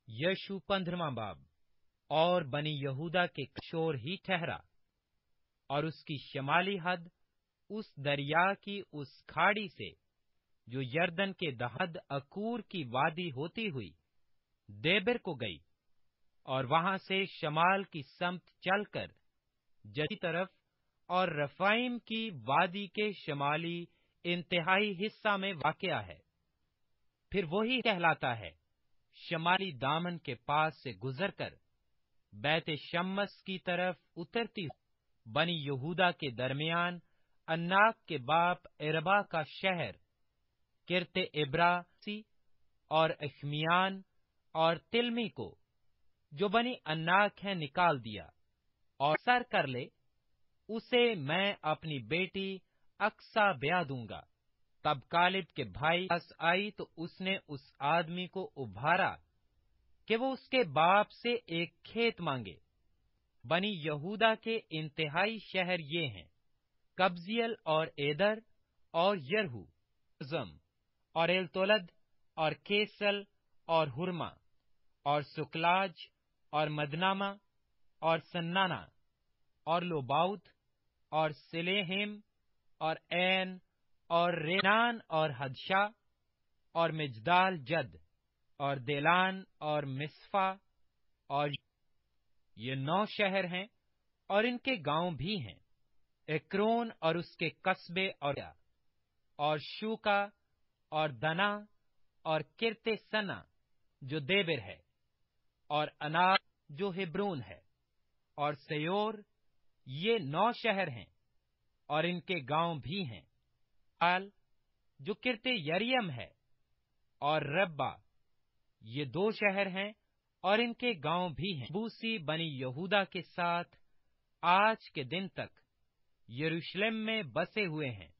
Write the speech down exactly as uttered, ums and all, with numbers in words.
यशु पंद्रहवां बाब। और बनी यहूदा के किशोर ही ठहरा, और उसकी शमाली हद उस दरिया की उस खाड़ी से जो यरदन के दहद अकूर की वादी होती हुई देबिर को गई, और वहां से शमाल की समत चलकर जदी तरफ और रफाइम की वादी के शमाली इंतहाई हिस्सा में वाक़या है। फिर वही कहलाता है शमाली दामन के पास से गुजरकर बैत शम्मस की तरफ उतरती बनी यहूदा के दरमियान अन्नाक के बाप इरबा का शहर किरते इब्रासी और अखमियान और तिलमी को, जो बनी अन्नाक है, निकाल दिया, और सर कर ले उसे मैं अपनी बेटी अक्सा ब्याह दूंगा। तब कालिब के भाई पास आई तो उसने उस आदमी को उभारा कि वो उसके बाप से एक खेत मांगे। बनी यहूदा के इंतहाई शहर ये हैं: कब्जियल और एदर और यरहू, जम और एलतोलद और केसल और हुरमा और सुकलाज और मदनामा और सन्नाना और लोबाउत और सिलेहिम और ऐन और रेनान और हदशा और मिजदाल जद और देलान और मिस्फा। और ये नौ शहर हैं और इनके गांव भी हैं: एक्रोन और उसके कस्बे और और शूका और दना और किरते सना जो देबिर है, और अनाब जो हिब्रोन है, और सयोर। ये नौ शहर हैं और इनके गांव भी हैं: आल जो किरते यरियम है, और रब्बा। ये दो शहर हैं और इनके गांव भी हैं। बूसी बनी यहूदा के साथ आज के दिन तक यरूशलेम में बसे हुए हैं।